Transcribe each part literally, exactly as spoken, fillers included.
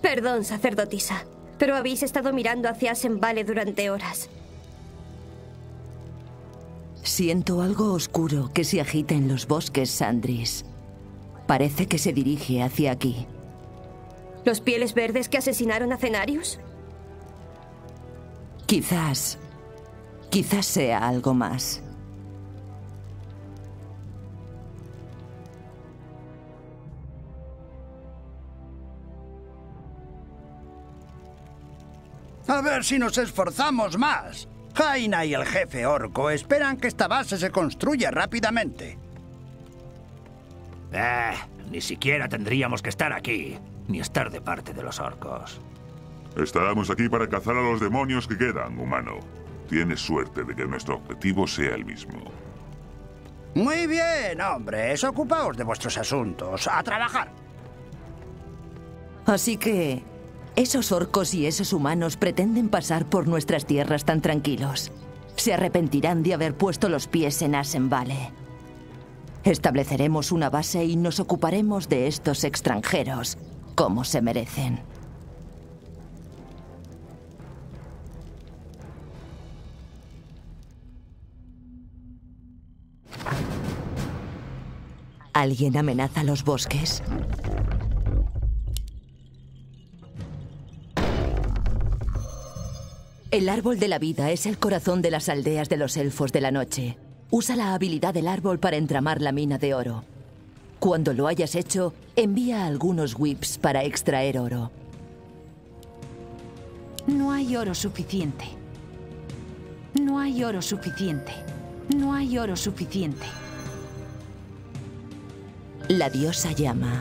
Perdón, sacerdotisa, pero habéis estado mirando hacia Asenvale durante horas. Siento algo oscuro que se agita en los bosques, Sandris. Parece que se dirige hacia aquí. ¿Los pieles verdes que asesinaron a Cenarius? Quizás... Quizás sea algo más. A ver si nos esforzamos más. Jaina y el jefe orco esperan que esta base se construya rápidamente. Eh, ni siquiera tendríamos que estar aquí, ni estar de parte de los orcos. Estábamos aquí para cazar a los demonios que quedan, humano. Tienes suerte de que nuestro objetivo sea el mismo. Muy bien, hombres. Ocupaos de vuestros asuntos. ¡A trabajar! Así que... esos orcos y esos humanos pretenden pasar por nuestras tierras tan tranquilos. Se arrepentirán de haber puesto los pies en Asenvale. Estableceremos una base y nos ocuparemos de estos extranjeros, como se merecen. ¿Alguien amenaza los bosques? El árbol de la vida es el corazón de las aldeas de los elfos de la noche. Usa la habilidad del árbol para entramar la mina de oro. Cuando lo hayas hecho, envía algunos whips para extraer oro. No hay oro suficiente. No hay oro suficiente. No hay oro suficiente. La diosa llama.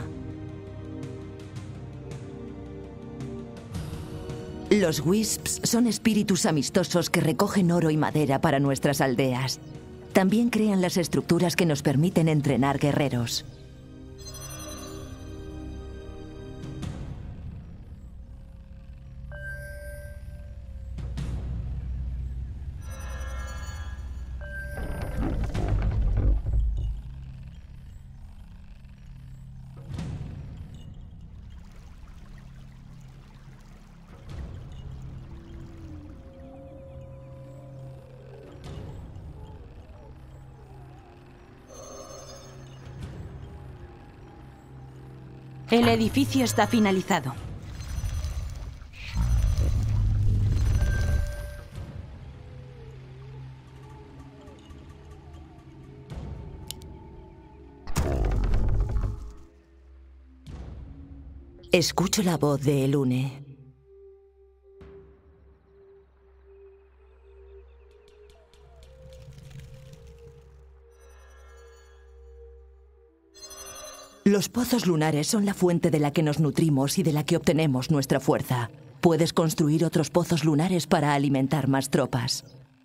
Los wisps son espíritus amistosos que recogen oro y madera para nuestras aldeas. También crean las estructuras que nos permiten entrenar guerreros. El edificio está finalizado. Escucho la voz de Elune. Los pozos lunares son la fuente de la que nos nutrimos y de la que obtenemos nuestra fuerza. Puedes construir otros pozos lunares para alimentar más tropas.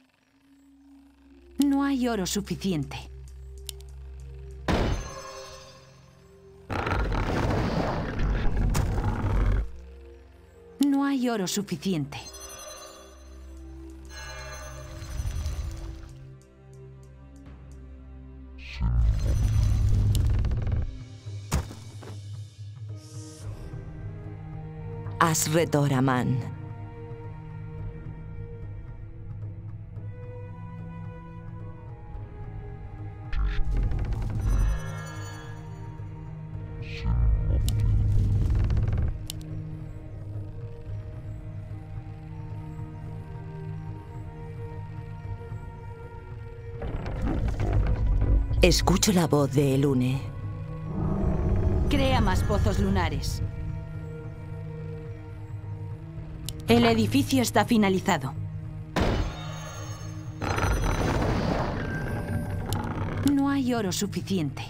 No hay oro suficiente. No hay oro suficiente. Asredoraman. Escucho la voz de Elune. Crea más pozos lunares. El edificio está finalizado. No hay oro suficiente.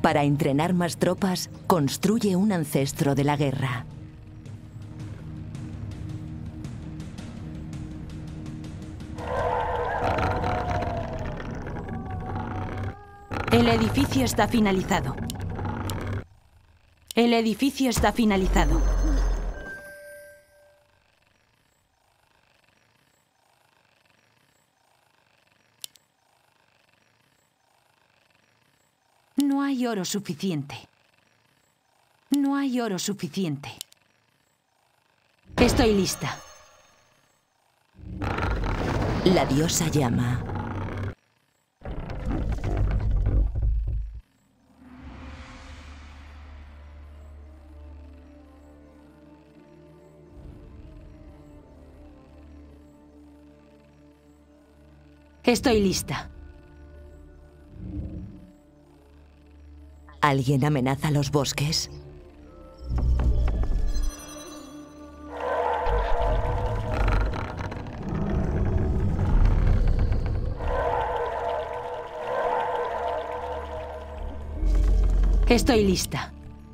Para entrenar más tropas, construye un ancestro de la guerra. El edificio está finalizado. El edificio está finalizado. No hay oro suficiente. No hay oro suficiente. Estoy lista. La diosa llama. Estoy lista. ¿Alguien amenaza los bosques? Estoy lista.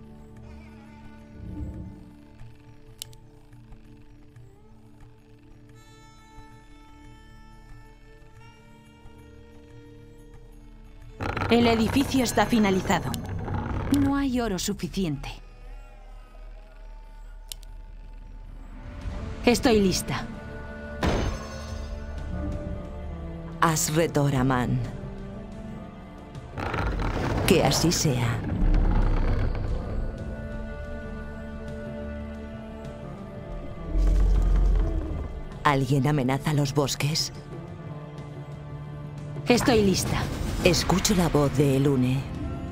El edificio está finalizado. No hay oro suficiente. Estoy lista. Asretor Amán. Que así sea. ¿Alguien amenaza los bosques? Estoy lista. Escucho la voz de Elune.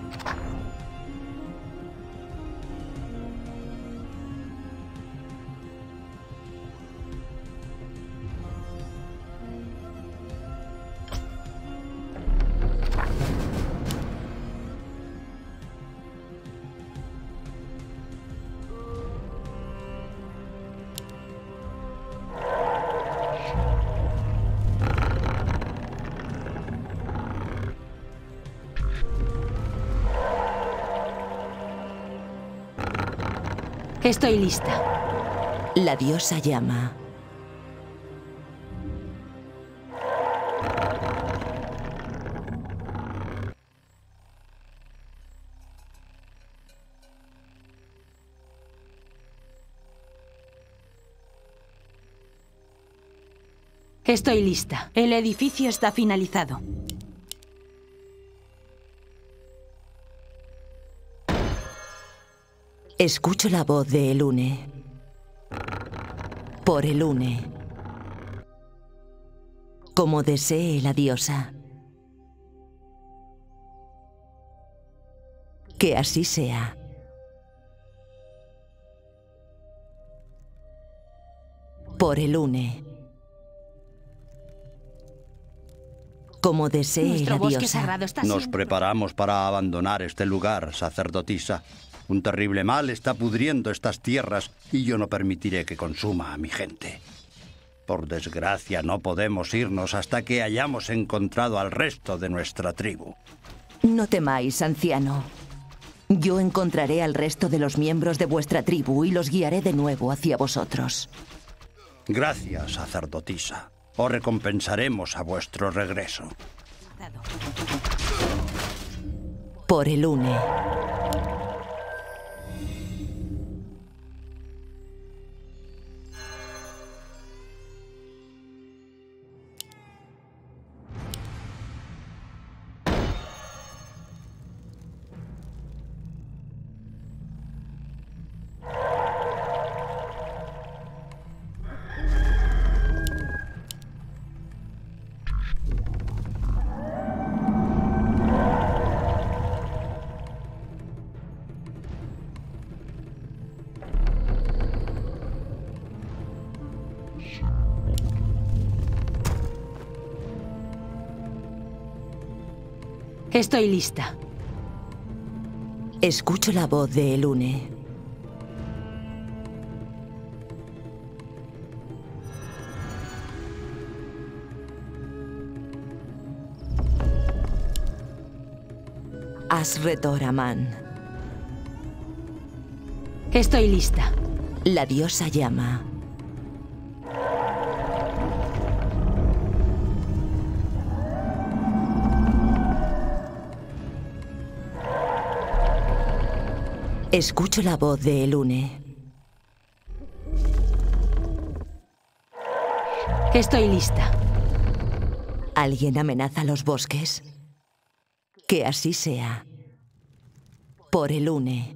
Estoy lista. La diosa llama. Estoy lista. El edificio está finalizado. Escucho la voz de Elune. Por Elune. Como desee la diosa. Que así sea. Por Elune. Como desee Nuestro la bosque diosa. sagrado está Nos siendo- preparamos para abandonar este lugar, sacerdotisa. Un terrible mal está pudriendo estas tierras y yo no permitiré que consuma a mi gente. Por desgracia, no podemos irnos hasta que hayamos encontrado al resto de nuestra tribu. No temáis, anciano. Yo encontraré al resto de los miembros de vuestra tribu y los guiaré de nuevo hacia vosotros. Gracias, sacerdotisa. Os recompensaremos a vuestro regreso. Por Elune. Estoy lista. Escucho la voz de Elune. Asretoraman. Estoy lista. La diosa llama. Escucho la voz de Elune. Estoy lista. ¿Alguien amenaza los bosques? Que así sea. Por Elune.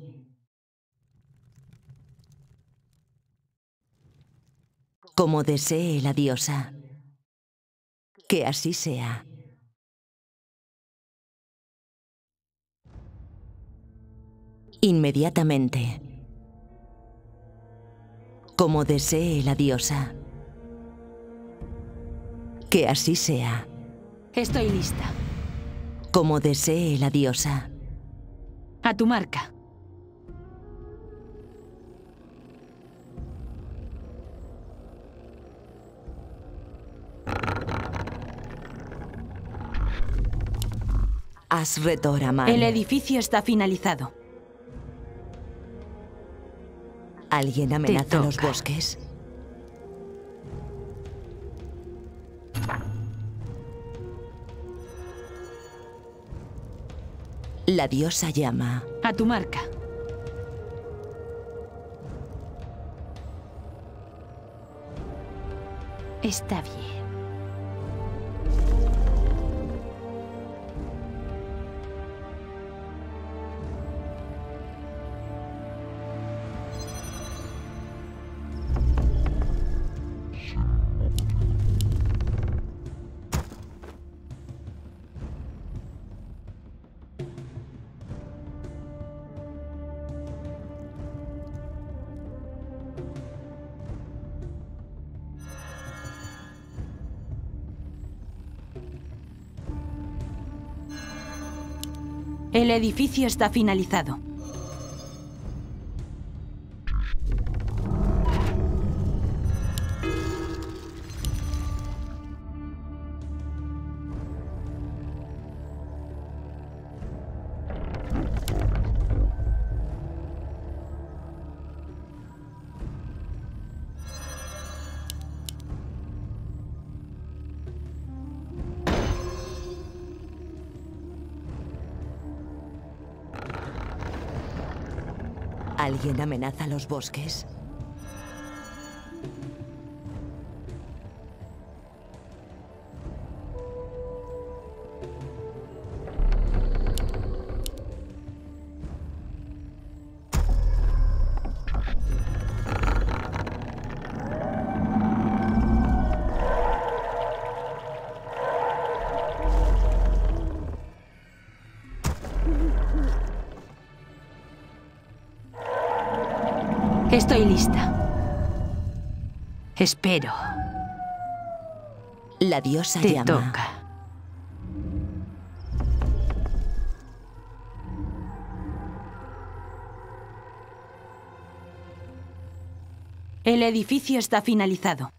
Como desee la diosa. Que así sea. Inmediatamente. Como desee la diosa. Que así sea. Estoy lista. Como desee la diosa. A tu marca. Asretoraman. El edificio está finalizado. ¿Alguien amenaza toca. los bosques? La diosa llama. A tu marca. Está bien. El edificio está finalizado. ¿Alguien amenaza los bosques? Estoy lista. Espero. La diosa Te llama. toca. El edificio está finalizado.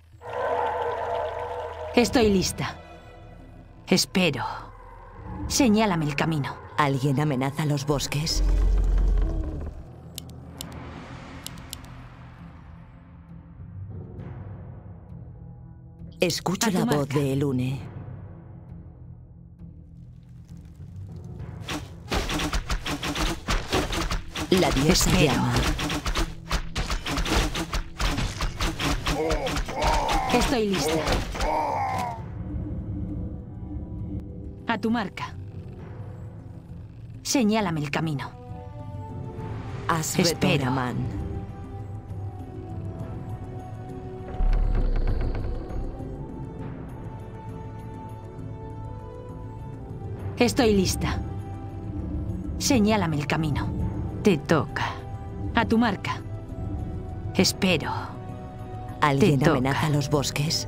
Estoy lista. Espero. Señálame el camino. ¿Alguien amenaza los bosques? Escucho A tu la voz marca. de Elune. La diosa Espero. llama. Estoy lista. A tu marca. Señálame el camino. Asretoraman. Estoy lista. Señálame el camino. Te toca. A tu marca. Espero. ¿Alguien Te toca. amenaza los bosques?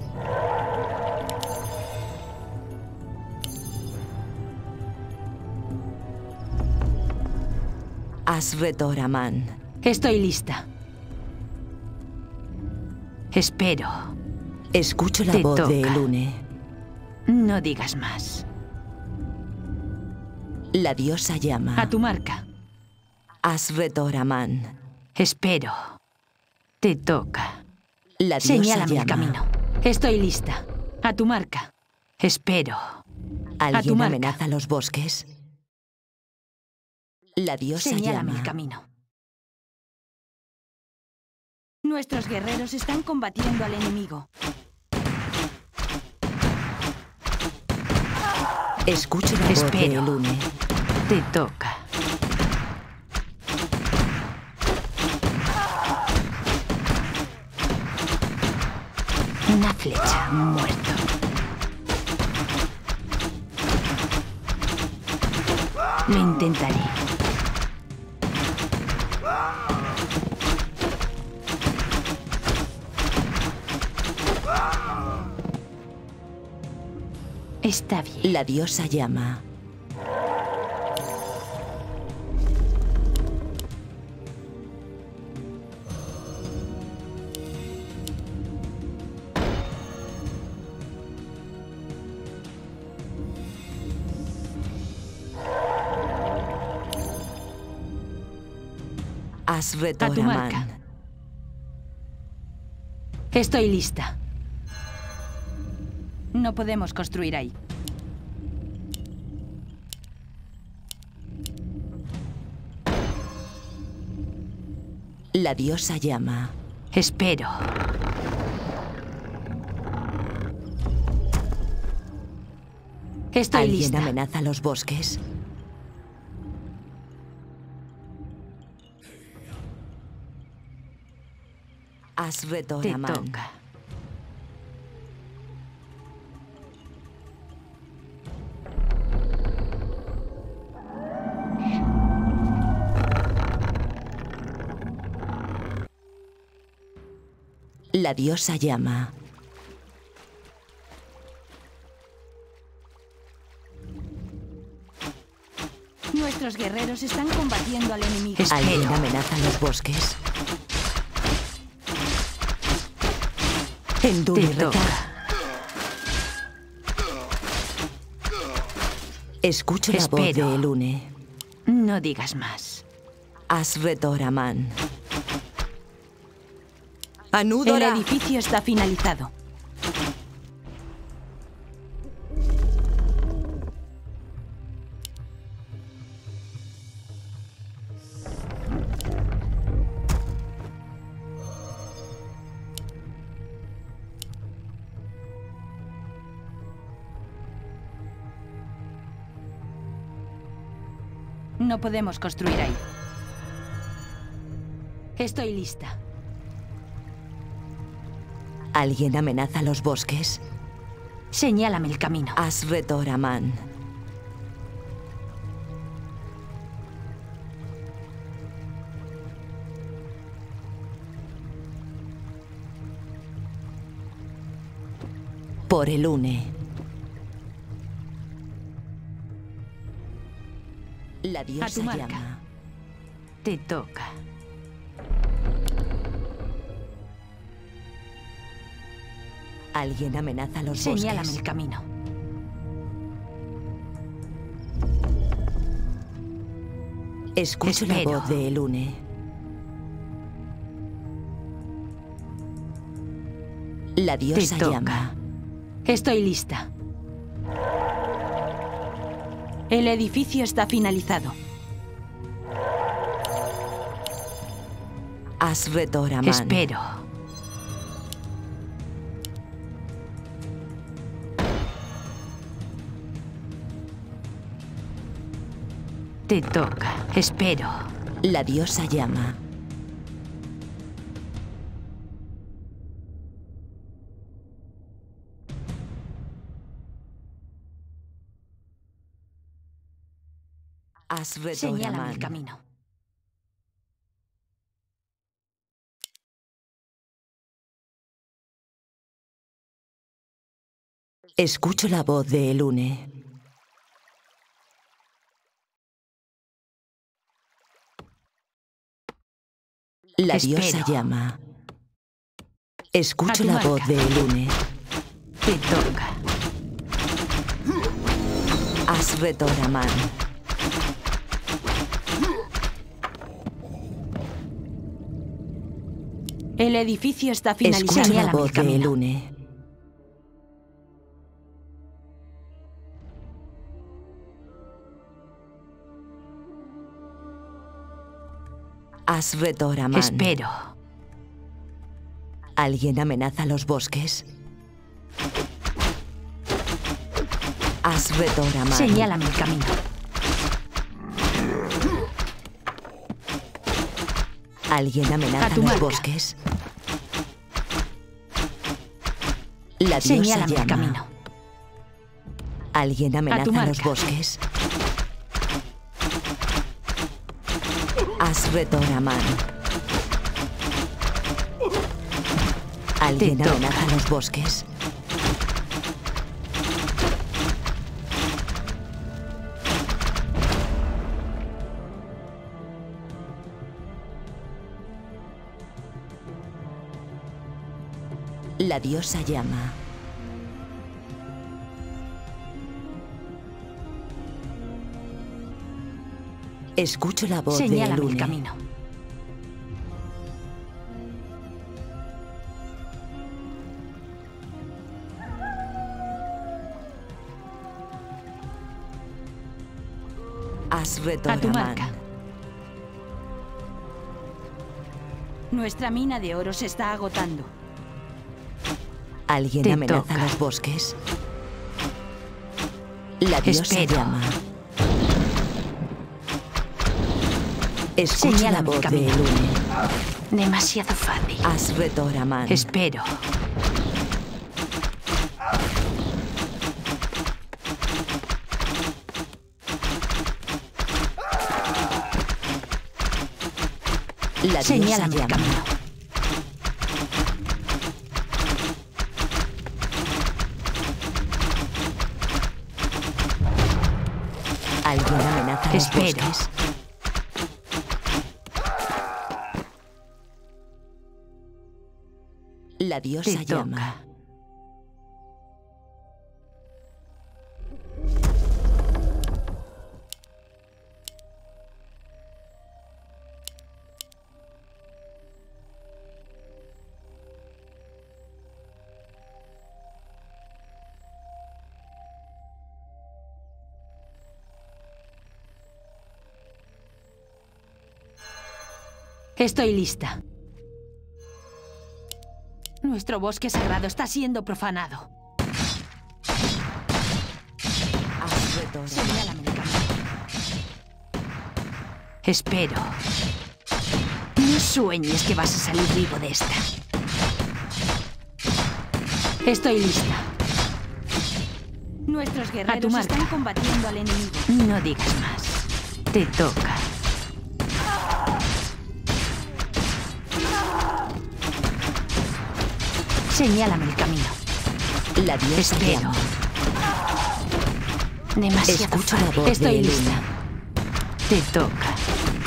Asretoraman. Estoy lista. Espero. Escucho la Te voz de toca. Elune. No digas más. La diosa llama. A tu marca. Asretoraman. Espero. Te toca. La diosa Señálame llama. el camino. Estoy lista. A tu marca. Espero. ¿Alguien A tu marca. amenaza los bosques? La diosa Señálame llama. el camino. Nuestros guerreros están combatiendo al enemigo. Escucho la voz de Espero. Elune. Te toca. Una flecha, muerto. Lo intentaré. Está bien. La diosa llama. A tu Asretoraman. marca. Estoy lista. No podemos construir ahí. La diosa llama. Espero. Estoy ¿Alguien lista. amenaza los bosques? Te Asretoraman. toca. La diosa llama. Nuestros guerreros están combatiendo al enemigo. ¿Alguien Espero. amenaza los bosques? Enduri Te toca. Escucho la voz Espero. de Elune. No digas más. Asretoraman. El Anúdora. edificio está finalizado. No podemos construir ahí. Estoy lista. ¿Alguien amenaza los bosques? Señálame el camino. Asretoraman. Por Elune. La A tu diosa marca. llama. Te toca. ¿Alguien amenaza los Señálame bosques? el camino. Escucho Espero. la voz de Elune. La Te diosa toca. llama. Estoy lista. El edificio está finalizado. Asretoraman. Espero. Te toca. Espero. La diosa llama. Señálame Asretoraman. el camino. Escucho la voz de Elune. La Espero. diosa llama. Escucho A tu la marca. voz de Elune. Te toca. Asretoraman. El edificio está finalizado. Escucho la Señálame voz el de camino. Elune. Asredoraman. Espero. ¿Alguien amenaza los bosques? Asredoraman. Señálame el camino. ¿Alguien A amenaza tu los marca. bosques? La diosa Señálame el llama. camino. ¿Alguien amenaza marca. los bosques? Asredoraman. ¿Alguien Te toca. amenaza los bosques? La diosa llama. Escucho la voz de Señálame el Elune. camino. A tu Asredoraman. marca. Nuestra mina de oro se está agotando. ¿Alguien Te amenaza toca. los bosques? La diosa Espero. llama. Escucho la Señálame el voz de camino. Elune. Demasiado fácil. Asredoraman. Espero. La diosa Señálame el llama. camino. ¿Alguien amenaza los Espero. bosques? La diosa Te llama. toca. Estoy lista. Nuestro bosque sagrado está siendo profanado. Asredoraman. Señálame el camino. Espero. No sueñes que vas a salir vivo de esta. Estoy lista. Nuestros guerreros marca. están combatiendo al enemigo. No digas más. Te toca. Señálame el camino. La diosa Espero. llama. Demasiado Escucho la fácil. voz de Estoy Elune. lista. Te toca.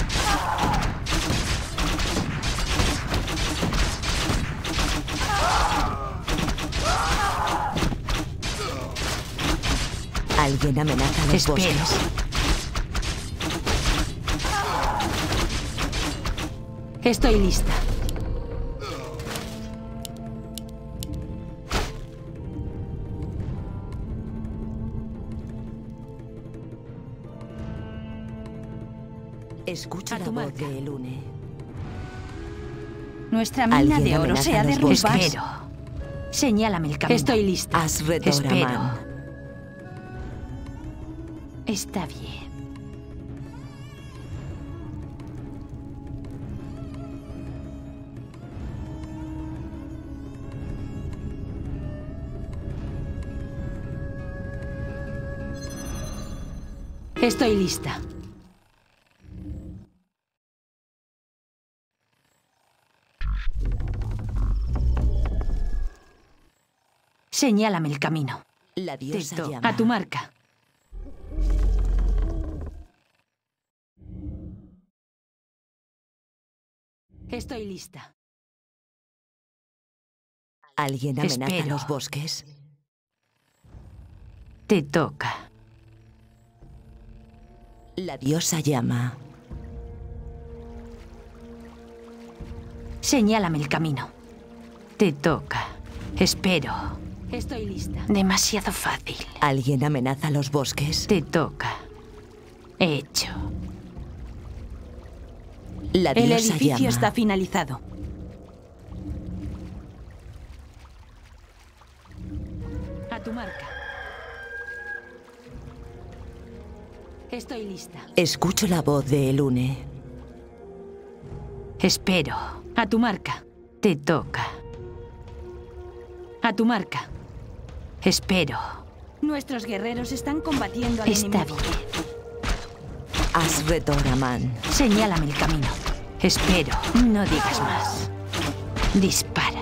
¿Alguien amenaza los Espero. bosques? Estoy lista. Escucho A la tu voz marca. de Elune. Nuestra mina ¿Alguien de oro amenaza se ha los derrumbado. bosques? Espero. Señálame el camino. Estoy lista. Asredoraman. Espero. Está bien. Estoy lista. Señálame el camino. La diosa Te toca. llama. A tu marca. Estoy lista. ¿Alguien amenaza Espero. los bosques? Te toca. La diosa llama. Señálame el camino. Te toca. Espero. Estoy lista. Demasiado fácil. ¿Alguien amenaza los bosques? Te toca. Hecho. La El diosa edificio llama. está finalizado. A tu marca. Estoy lista. Escucho la voz de Elune. Espero. A tu marca. Te toca. A tu marca. Espero. Nuestros guerreros están combatiendo al Está enemigo. bien. Asretoraman. Señálame el camino. Espero. No digas más. Dispara.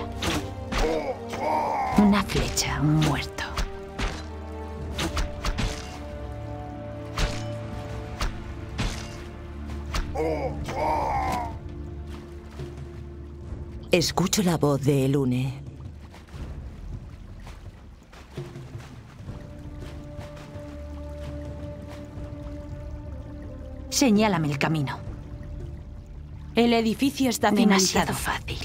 Una flecha, un muerto. Escucho la voz de Elune. Señálame el camino. El edificio está Demasiado finalizado. Fácil.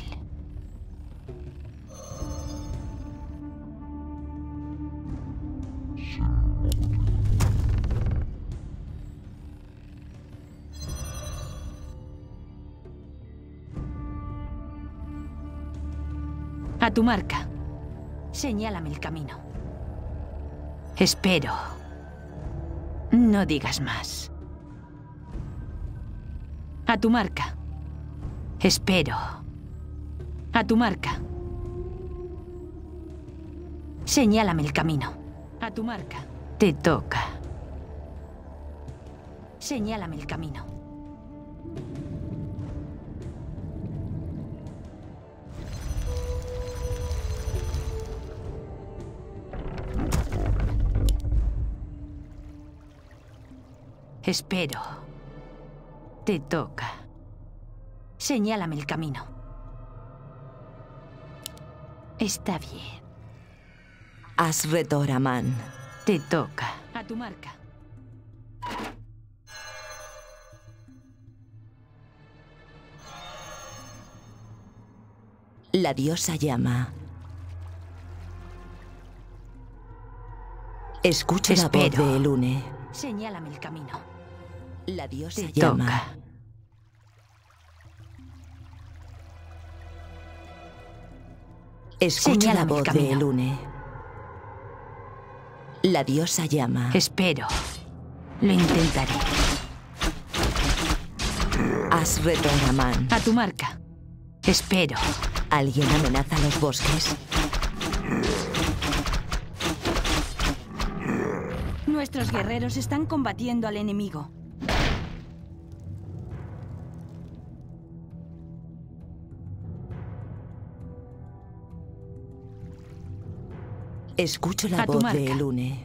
A tu marca. Señálame el camino. Espero. No digas más. A tu marca. Espero. A tu marca. Señálame el camino. A tu marca. Te toca. Señálame el camino. Espero. Te toca. Señálame el camino. Está bien. Asretoraman. Te toca. A tu marca. La diosa llama. Escucho la voz Espero. de Elune. Señálame el camino. La diosa Te llama. toca. Escucho la Señálame el voz de camino. Elune. La diosa llama. Espero. Lo intentaré. Asretoraman. A tu marca. Espero. ¿Alguien amenaza los bosques? Nuestros guerreros están combatiendo al enemigo. Escucho la A tu voz marca. de Elune.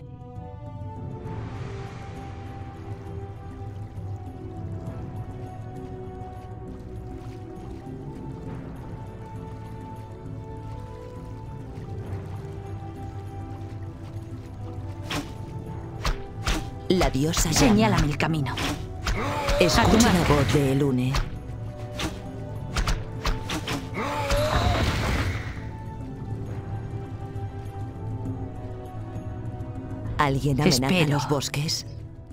La diosa llama. Señálame el camino. Escucho la marca. voz de Elune. ¿Alguien amenaza Espero. los bosques?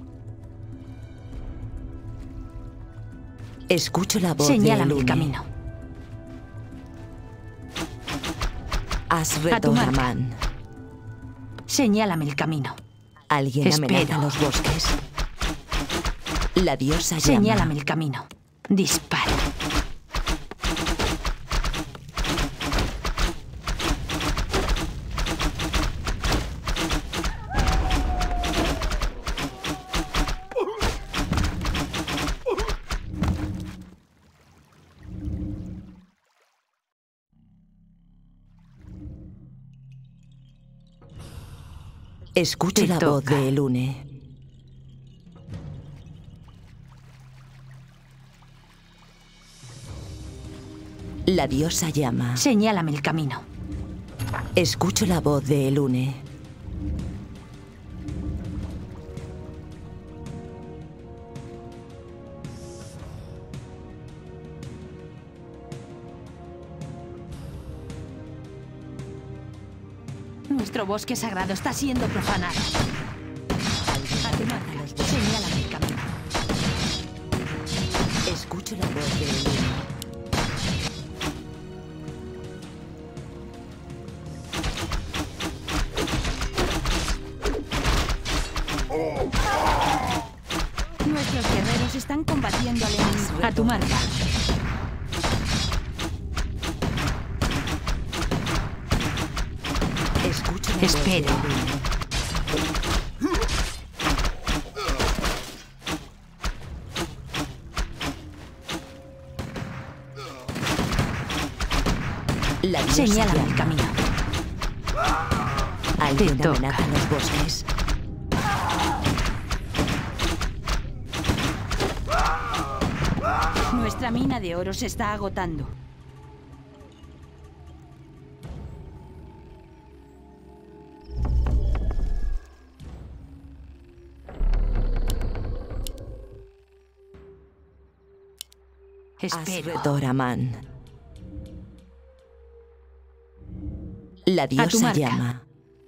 Escucho la voz de Señálame Elune. el camino. Asretoraman. Señálame el camino. ¿Alguien Espero. amenaza los bosques? La diosa llama. Señálame el camino. Dispara. Escucho Te la voz toca. de Elune. La diosa llama. Señálame el camino. Escucho la voz de Elune. Nuestro bosque sagrado está siendo profanado. A tu marca, señálame el camino. Escucho la voz de Elune. Nuestros guerreros están combatiendo al enemigo. A tu marca. Escucho la Espero. voz de Elune. La diosa Señálame llama. el camino. Alguien Te toca. amenaza los bosques. Nuestra mina de oro se está agotando. Espero. Asredoraman. La diosa marca. llama.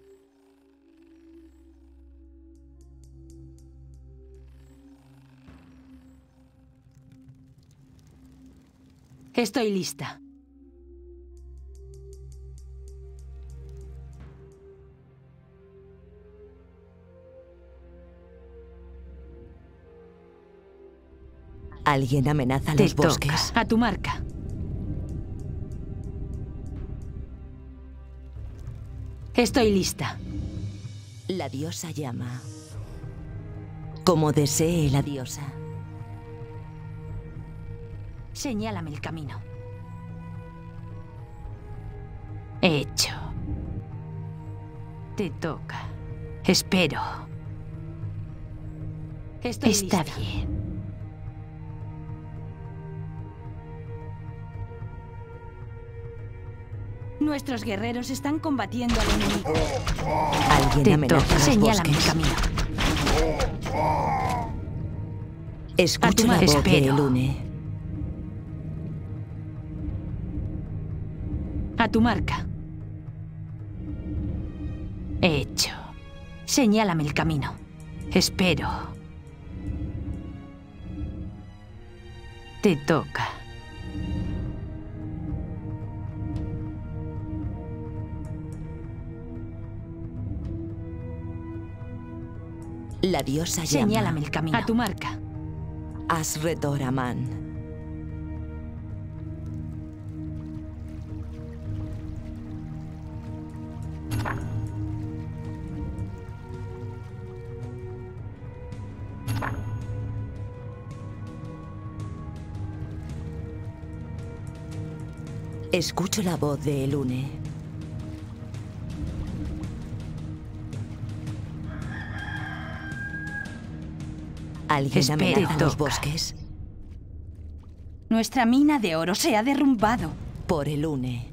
Estoy lista. Alguien amenaza Te los toca. bosques. A tu marca. Estoy lista. La diosa llama. Como desee la diosa. Señálame el camino. Hecho. Te toca. Espero. Estoy Está lista. bien. Nuestros guerreros están combatiendo al enemigo. Alguien Te amenaza toca. los Señálame el bosques. camino. Escucho A la tu voz marca. de Espero. Elune. A tu marca. Hecho. Señálame el camino. Espero. Te toca. La diosa llama. Señálame el camino. A tu marca. Asredoraman. Escucho la voz de Elune. Alguien Espera. amenaza los Toca. bosques. Nuestra mina de oro se ha derrumbado. Por Elune.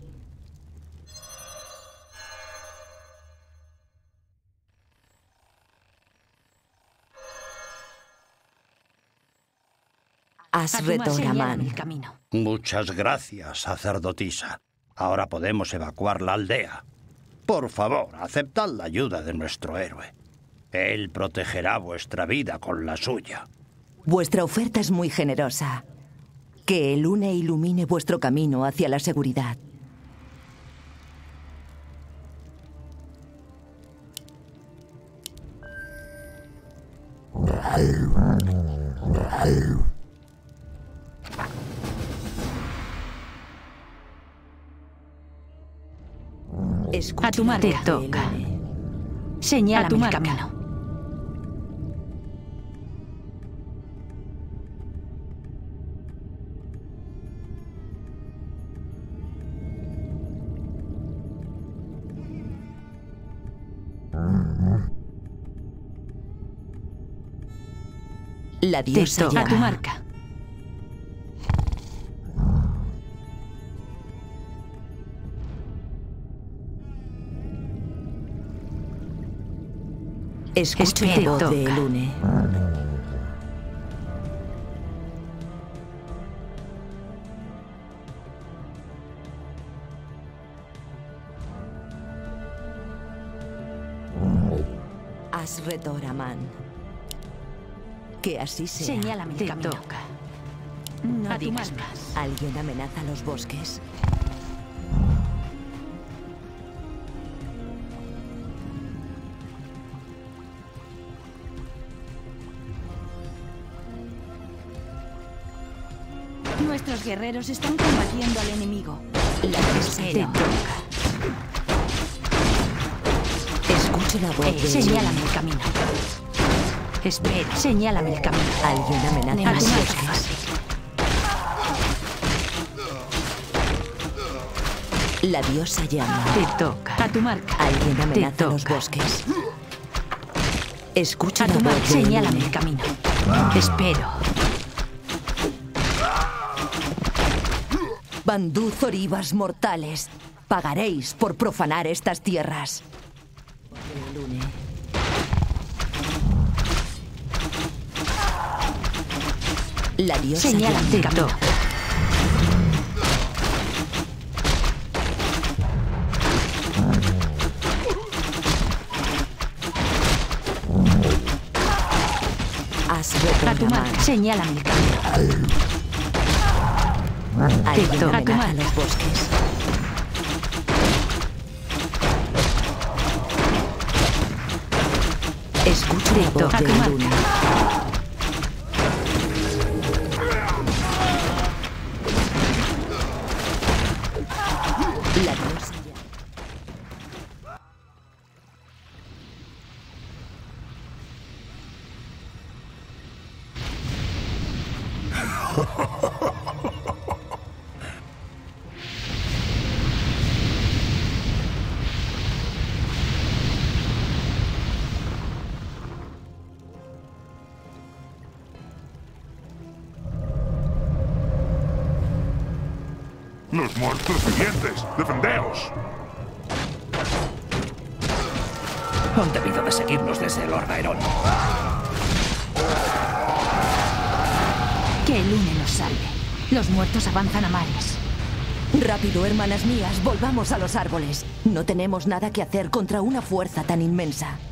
A tu marca. Señálame Asredoraman. el camino. Muchas gracias, sacerdotisa. Ahora podemos evacuar la aldea. Por favor, aceptad la ayuda de nuestro héroe. Él protegerá vuestra vida con la suya. Vuestra oferta es muy generosa. Que Elune ilumine vuestro camino hacia la seguridad. Escucha A tu la marca. voz Te de toca. Elune. Señálame A tu el marca. camino. La Te diosa toca. A tu llama. marca. Escucho la Espera. voz de Toca. Elune. Asretoraman. Que así sea. Señálame el camino. Toca. No digas más. ¿Alguien amenaza los bosques? Nuestros guerreros están combatiendo al enemigo. La diosa te toca. Escuche la voz Eh, de... señálame el camino. Espera, señálame el camino. ¿Alguien amenaza A los tu bosques? marca. La diosa llama. Te toca. A tu marca. ¿Alguien Te amenaza los toca. bosques? Escucha A la tu voz marca. de... Señálame el camino. Espero. Bandú Zoribas mortales, pagaréis por profanar estas tierras. La diosa Señálame el llama. camino. A tu marca. Señálame el camino. Alguien toca. amenaza A tu los bosques. Escucha la voz A tu de marca. Luna. La diosa llama. ¡Los muertos vivientes! ¡Defendeos! Han debido de seguirnos desde el Ordaerón. Que el Lune nos salve. Los muertos avanzan a mares. Rápido, hermanas mías, volvamos a los árboles. No tenemos nada que hacer contra una fuerza tan inmensa.